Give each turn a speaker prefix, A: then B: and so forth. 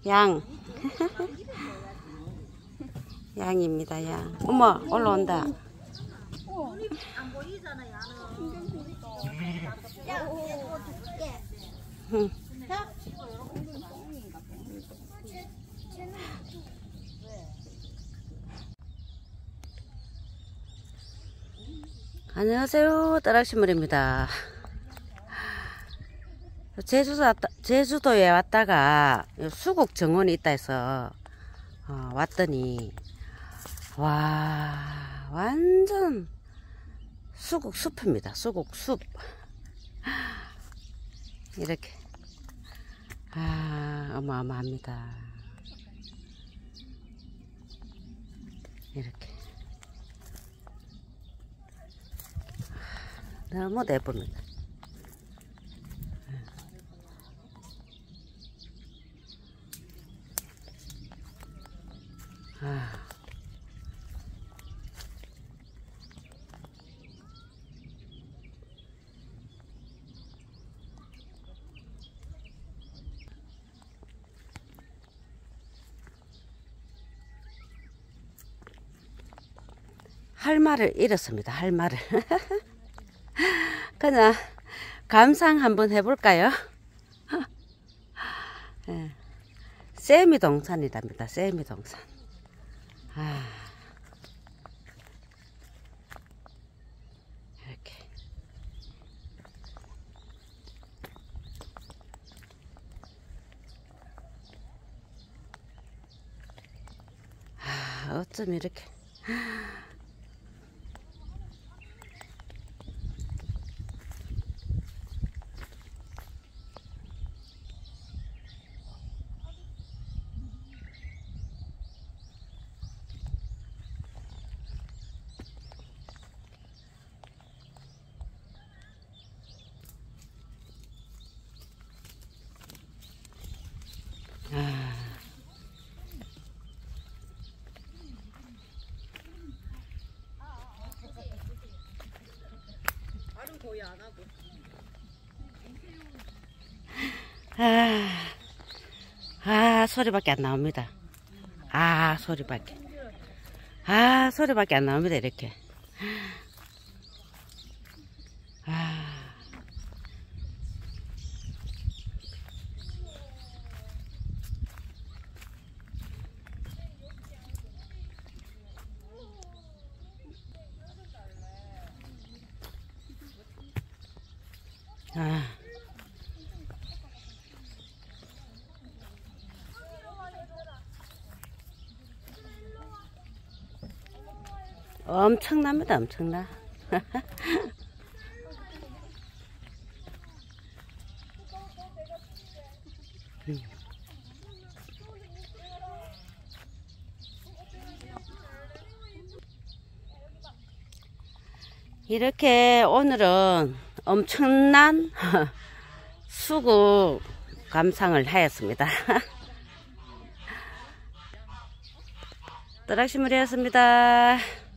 A: 양. 양입니다, 양. 어머, 올라온다.
B: 안 보이잖아, 야는.
A: 응. 안녕하세요, 따락시물입니다. 제주도에 왔다가 수국 정원이 있다 해서 왔더니 와, 완전 수국 숲입니다. 수국 숲. 이렇게 어마어마합니다. 이렇게 너무 예쁩니다. 할 말을 잃었습니다. 할 말을. 그냥 감상 한번 해볼까요? 네. 세미동산이랍니다. 세미동산. 이렇게. 어쩜 이렇게.
B: 거의 안 하고.
A: 소리밖에 안 나옵니다. 소리밖에 안 나옵니다. 이렇게. 엄청납니다. 엄청나. 이렇게 오늘은 엄청난 수국 감상을 하였습니다. 따락시물이었습니다.